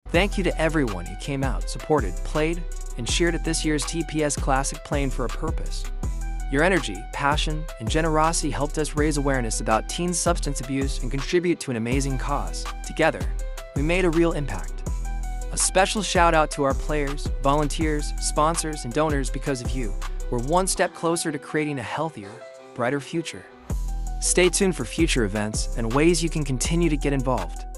Thank you to everyone who came out, supported, played, and cheered at this year's TPS Classic Playing for a Purpose. Your energy, passion, and generosity helped us raise awareness about teen substance abuse and contribute to an amazing cause. Together, we made a real impact. A special shout out to our players, volunteers, sponsors, and donors. Because of you, we're one step closer to creating a healthier, brighter future. Stay tuned for future events and ways you can continue to get involved.